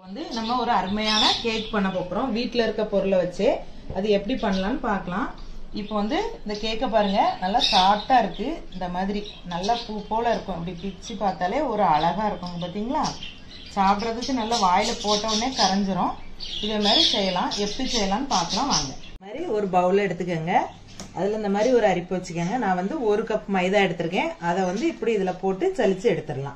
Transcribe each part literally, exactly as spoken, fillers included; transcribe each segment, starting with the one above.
வந்து நம்ம ஒரு அருமையான கேக் பண்ண போறோம். வீட்ல இருக்க பொருளை வச்சு அது எப்படி பண்ணலாம்னு பார்க்கலாம். இப்போ வந்து இந்த கேக்கை பாருங்க, நல்லா சாஃப்டா இருக்கு. இந்த மாதிரி நல்லா பூ போல இருக்கும். இப்படி பிச்சு பார்த்தாலே ஒரு அழகா இருக்கும். பாத்தீங்களா? சாப்பிட்றதுக்கு நல்லா வாயில போட்ட உடனே கரைஞ்சிரும். இதே மாதிரி செய்யலாம். எப்படி செய்யலாம்னு பார்க்கலாம் வாங்க. இந்த மாதிரி ஒரு பவுல் எடுத்துக்கோங்க. அதுல இந்த மாதிரி ஒரு அரிப்பு வச்சுக்கோங்க. நான் வந்து ஒரு கப் மைதா எடுத்திருக்கேன். அதை வந்து இப்படி இதுல போட்டு சலிச்சு எடுத்துடலாம்.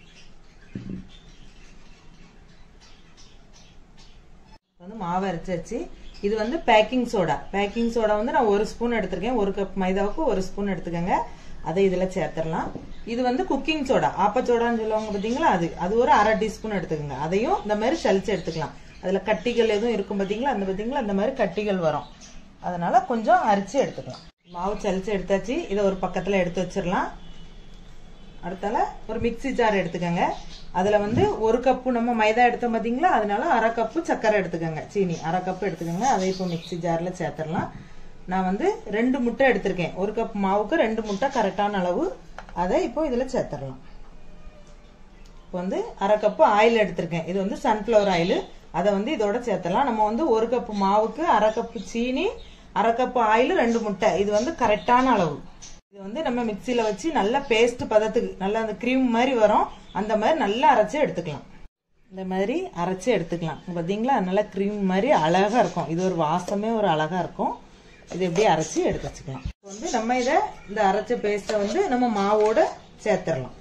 வந்து மாவு அரைச்சாச்சு. இது வந்து பேக்கிங் சோடா. பேக்கிங் சோடா வந்து நான் ஒரு ஸ்பூன் எடுத்திருக்கேன். ஒரு கப் மைதாவுக்கு ஒரு ஸ்பூன் எடுத்துக்கோங்க. அதை இதுல சேர்த்துடலாம். இது வந்து குக்கிங் சோடா, ஆப்பச்சோடான்னு சொல்லுவாங்க பாத்தீங்களா, அது அது ஒரு அரை டீஸ்பூன் எடுத்துக்கோங்க. அதையும் இந்த மாதிரி சலிச்சு எடுத்துக்கலாம். அதுல கட்டிகள் எதுவும் இருக்கும் பாத்தீங்களா, அந்த பாத்தீங்களா அந்த மாதிரி கட்டிகள் வரும். அதனால கொஞ்சம் அரிச்சு எடுத்துக்கலாம். மாவு சலிச்சு எடுத்தாச்சு. இதை ஒரு பக்கத்துல எடுத்து வச்சிடலாம். அடுத்தால ஒரு மிக்சி ஜார் எடுத்துக்கோங்க. அதுல வந்து ஒரு கப்பு நம்ம மைதா எடுத்தோம் பாத்தீங்களா, அதனால அரை கப்பு சர்க்கரை எடுத்துக்கோங்க. சீனி அரை கப்பு எடுத்துக்கோங்க. அதை இப்போ மிக்சி ஜார்ல சேர்த்துடலாம். நான் வந்து ரெண்டு முட்டை எடுத்திருக்கேன். ஒரு கப் மாவுக்கு ரெண்டு முட்டை கரெக்டான அளவு. அதை இப்போ இதுல சேர்த்துடலாம். இப்போ வந்து அரை கப்பு ஆயில் எடுத்திருக்கேன். இது வந்து சன்ஃபிளவர் ஆயில். அதை வந்து இதோட சேர்த்துடலாம். நம்ம வந்து ஒரு கப்பு மாவுக்கு அரை கப்பு சீனி, அரை கப்பு ஆயில், ரெண்டு முட்டை. இது வந்து கரெக்டான அளவு. இது வந்து நம்ம மிக்சியில வச்சு நல்லா பேஸ்ட் பதத்துக்கு நல்லா அந்த கிரீம் மாதிரி வரும். அந்த மாதிரி நல்லா அரைச்சு எடுத்துக்கலாம். இந்த மாதிரி அரைச்சு எடுத்துக்கலாம். பாத்தீங்களா, நல்லா கிரீம் மாதிரி அழகா இருக்கும். இது ஒரு வாசமே ஒரு அழகா இருக்கும். இது எப்படி அரைச்சு எடுத்து வச்சுக்கலாம். வந்து நம்ம இதை இந்த அரைச்ச பேஸ்ட வந்து நம்ம மாவோட சேர்த்துடலாம்.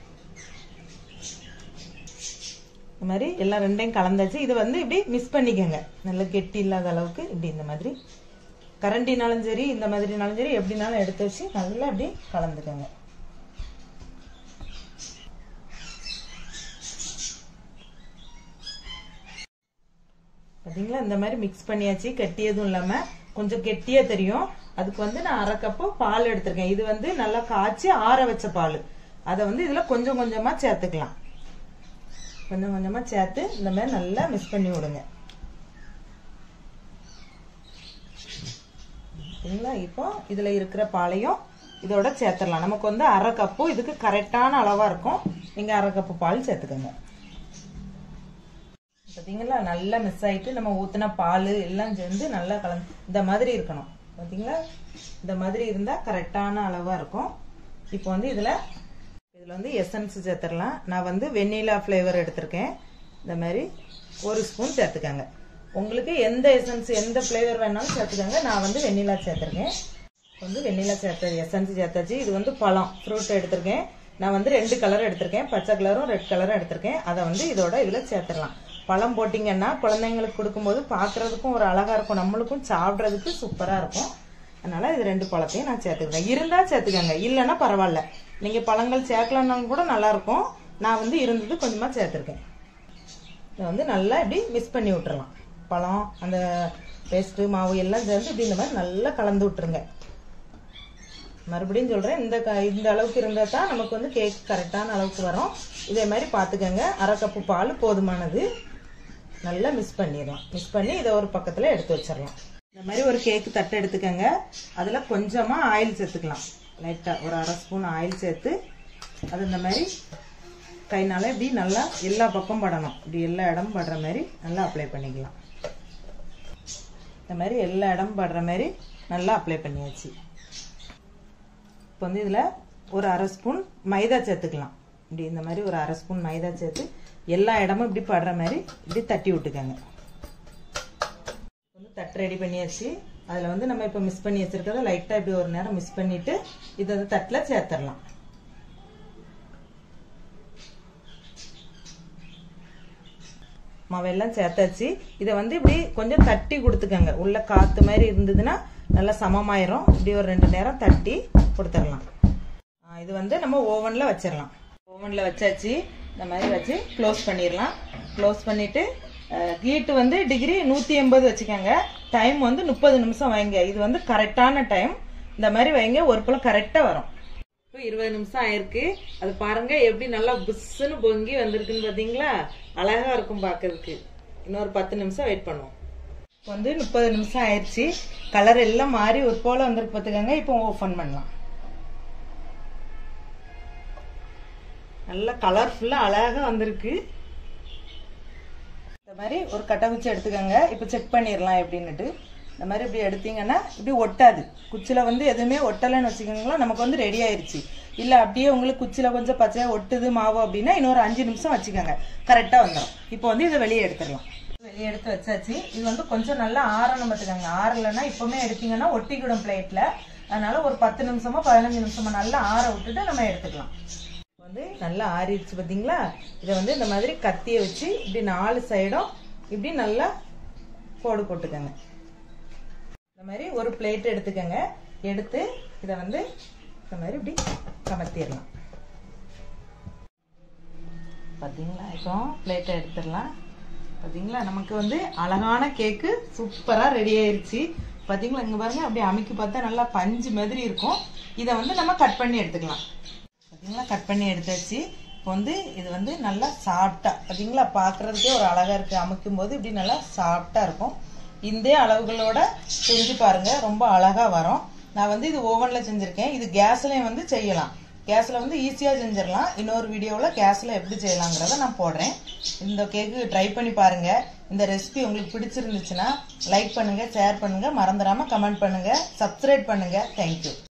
இந்த மாதிரி எல்லாம் ரெண்டையும் கலந்தாச்சு. இதை வந்து இப்படி மிக்ஸ் பண்ணிக்கோங்க. நல்லா கெட்டி இல்லாத அளவுக்கு இப்படி இந்த மாதிரி கரண்டினாலும் சரி, இந்த மாதிரினாலும் சரி, எப்படினாலும் எடுத்து வச்சு நல்லா இப்படி கலந்துக்கோங்க. பாத்தீங்களா, இந்த மாதிரி மிக்ஸ் பண்ணியாச்சு. கெட்டி எதுவும் இல்லாம கொஞ்சம் கெட்டியா தெரியும். அதுக்கு வந்து நான் அரை கப்பு பால் எடுத்திருக்கேன். இது வந்து நல்லா காய்ச்சி ஆற வச்ச பால். அதை வந்து இதுல கொஞ்சம் கொஞ்சமா சேர்த்துக்கலாம். கொஞ்சம் கொஞ்சமா சேர்த்து இந்த மாதிரி நல்லா மிக்ஸ் பண்ணி விடுங்க. இப்போ இதுல இருக்கிற பாலையும் இதோட சேர்த்துடலாம். நமக்கு வந்து அரை கப்பு இதுக்கு கரெக்டான அளவா இருக்கும். நீங்க அரை கப்பு பால் சேர்த்துக்கோங்க. பாத்தீங்களா, நல்லா மிக்ஸ் ஆயிட்டு நம்ம ஊத்தின பால் எல்லாம் சேர்ந்து நல்லா கலந்து இந்த மாதிரி இருக்கணும். பாத்தீங்களா, இந்த மாதிரி இருந்தா கரெக்டான அளவா இருக்கும். இப்போ வந்து இதுல இதுல வந்து எசன்ஸ் சேர்த்துடலாம். நான் வந்து வெண்ணிலா பிளேவர் எடுத்திருக்கேன். இந்த மாதிரி ஒரு ஸ்பூன் சேர்த்துக்கங்க. உங்களுக்கு எந்த எசன்ஸ் எந்த பிளேவர் வேணாலும் சேர்த்துக்கோங்க. நான் வந்து வெண்ணிலா சேர்த்திருக்கேன். வந்து வெண்ணிலா சேர்த்த எசன்ஸ் சேர்த்தாச்சு. இது வந்து பழம் ஃப்ரூட் எடுத்திருக்கேன். நான் வந்து ரெண்டு கலர் எடுத்திருக்கேன். பச்சை கலரும் ரெட் கலரும் எடுத்திருக்கேன். அதை வந்து இதோட இதுல சேர்த்துடலாம். பழம் போட்டீங்கன்னா குழந்தைங்களுக்கு கொடுக்கும்போது பாக்குறதுக்கும் ஒரு அழகா இருக்கும், நம்மளுக்கும் சாப்பிட்றதுக்கு சூப்பரா இருக்கும். அதனால இது ரெண்டு பழத்தையும் நான் சேர்த்துக்கிறேன். இருந்தா சேர்த்துக்கோங்க, இல்லைன்னா பரவாயில்ல. நீங்க பழங்கள் சேர்க்கலன்னாலும் கூட நல்லா இருக்கும். நான் வந்து இருந்தது கொஞ்சமா சேர்த்திருக்கேன். இதை வந்து நல்லா இப்படி மிக்ஸ் பண்ணி விட்டுறலாம். பழம் அந்த பேஸ்ட் மாவு எல்லாம் சேர்ந்து இப்படி இந்த மாதிரி நல்லா கலந்து விட்டுருங்க. மறுபடியும் சொல்றேன், இந்த இந்த அளவுக்கு இருந்தா தான் நமக்கு வந்து கேக் கரெக்டான அளவுக்கு வரும். இதே மாதிரி பாத்துக்கோங்க. அரை கப்பு பால் போதுமானது. நல்லா மிக்ஸ் பண்ணிடலாம். மிக்ஸ் பண்ணி இதை ஒரு பக்கத்துல எடுத்து வச்சிடலாம். இந்த மாதிரி ஒரு கேக்கு தட்டை எடுத்துக்கோங்க. அதுல கொஞ்சமா ஆயில் சேர்த்துக்கலாம். லைட்டா ஒரு அரை ஸ்பூன் ஆயில் சேர்த்து அது இந்த மாதிரி கைனால இப்படி நல்லா எல்லா பக்கம் படணும். இப்படி எல்லா இடம் படுற மாதிரி நல்லா அப்ளை பண்ணிக்கலாம். இந்த மாதிரி எல்லா இடம் படுற மாதிரி நல்லா அப்ளை பண்ணியாச்சு. இப்போ வந்து இதுல ஒரு அரை ஸ்பூன் மைதா சேர்த்துக்கலாம். இப்படி இந்த மாதிரி ஒரு அரை ஸ்பூன் மைதா சேர்த்து எல்லா இடமும் இப்படி படுற மாதிரி இப்படி தட்டி விட்டுக்கோங்க. வந்து தட்டு ரெடி பண்ணியாச்சு. அதுல வந்து நம்ம இப்ப மிக்ஸ் பண்ணி வச்சிருக்கிறத லைட்டா இப்படி ஒரு நேரம் மிக்ஸ் பண்ணிட்டு இதை தட்டுல சேர்த்துடலாம். மாவெல்லாம் சேர்த்தாச்சு. இதை வந்து இப்படி கொஞ்சம் தட்டி கொடுத்துக்கோங்க. உள்ள காத்து மாதிரி இருந்ததுன்னா நல்லா சமமாயிரும். இப்படி ஒரு ரெண்டு நேரம் தட்டி கொடுத்துடலாம். இது வந்து நம்ம ஓவன்ல வச்சிடலாம். ஓவன்ல வச்சாச்சு. இந்த மாதிரி வச்சு க்ளோஸ் பண்ணிடலாம். க்ளோஸ் பண்ணிட்டு ஹீட் வந்து டிகிரி நூத்தி எண்பது வச்சுக்கோங்க. டைம் வந்து முப்பது நிமிஷம் வைங்க. இது வந்து கரெக்டான டைம். இந்த மாதிரி வைங்க, ஒரு பழம் கரெக்டா வரும். இப்போ இருபது நிமிஷம் ஆயிருக்கு. அது பாருங்க எப்படி நல்லா புஷ்ஷுன்னு பொங்கி வந்திருக்குன்னு பாத்தீங்களா, அழகா இருக்கும் பாக்குறதுக்கு. இன்னொரு பத்து நிமிஷம் வெயிட் பண்ணுவோம். இப்போ வந்து முப்பது நிமிஷம் ஆயிடுச்சு. கலர் எல்லாம் மாறி ஒரு போல வந்திருக்கு பாத்துக்கோங்க. இப்போ ஓபன் பண்ணலாம். நல்லா கலர்ஃபுல்லா அழகா வந்திருக்கு. இந்த மாதிரி ஒரு கட்டை குச்சி எடுத்துக்கோங்க. இப்போ செக் பண்ணிடலாம் எப்படின்னுட்டு. இந்த மாதிரி இப்படி எடுத்தீங்கன்னா இப்படி ஒட்டாது. குச்சியில் வந்து எதுவுமே ஒட்டலைன்னு வச்சுக்கோங்களேன், நமக்கு வந்து ரெடி ஆயிடுச்சு. இல்லை அப்படியே உங்களுக்கு குச்சியில் கொஞ்சம் பச்சையாக ஒட்டுது மாவு அப்படின்னா இன்னொரு அஞ்சு நிமிஷம் வச்சுக்கோங்க, கரெக்டாக வந்துடும். இப்போ வந்து இதை வெளியே எடுத்துடலாம். வெளியே எடுத்து வச்சாச்சு. இது வந்து கொஞ்சம் நல்லா ஆறணும் பார்த்துக்கோங்க. ஆறலைன்னா இப்போவுமே எடுத்தீங்கன்னா ஒட்டிக்கிடும் பிளேட்டில். அதனால ஒரு பத்து நிமிஷமா பதினஞ்சு நிமிஷமா நல்லா ஆற விட்டுட்டு நம்ம எடுத்துக்கலாம். வந்து நல்லா ஆறிடுச்சு பார்த்தீங்களா? இதை வந்து இந்த மாதிரி கத்தியை வச்சு இப்படி நாலு சைடும் இப்படி நல்லா கோடு போட்டுக்கோங்க. இந்த மாதிரி ஒரு பிளேட் எடுத்துக்கோங்க. எடுத்து இதை வந்து இந்த மாதிரி இப்படி கமத்திடலாம். பார்த்தீங்களா? இப்போ பிளேட்டை எடுத்துடலாம். பார்த்தீங்களா? நமக்கு வந்து அழகான கேக்கு சூப்பராக ரெடி ஆயிடுச்சு. பார்த்தீங்களா? இங்கே பாருங்க, அப்படியே அமைக்கி பார்த்தா நல்லா பஞ்சு மாதிரி இருக்கும். இதை வந்து நம்ம கட் பண்ணி எடுத்துக்கலாம். பார்த்தீங்களா? கட் பண்ணி எடுத்தாச்சு. இப்போ வந்து இது வந்து நல்லா சாஃப்டா, பார்த்தீங்களா? பார்க்கறதுக்கே ஒரு அழகா இருக்கு. அமைக்கும் போது இப்படி நல்லா சாஃப்டா இருக்கும். இந்த அளவுகளோட செஞ்சு பாருங்க, ரொம்ப அழகா வரும். நான் வந்து இது ஓவன்ல செஞ்சிருக்கேன். இது கேஸ்லயும் வந்து செய்யலாம். கேஸ்ல வந்து ஈஸியா செஞ்சிடலாம். இன்னொரு வீடியோவில் கேஸ்ல எப்படி செய்யலாங்கிறத நான் போடுறேன். இந்த கேக்கு ட்ரை பண்ணி பாருங்க. இந்த ரெசிபி உங்களுக்கு பிடிச்சிருந்துச்சுன்னா லைக் பண்ணுங்க, ஷேர் பண்ணுங்க, மறந்துடாம கமெண்ட் பண்ணுங்க, சப்ஸ்கிரைப் பண்ணுங்க. தேங்க்யூ.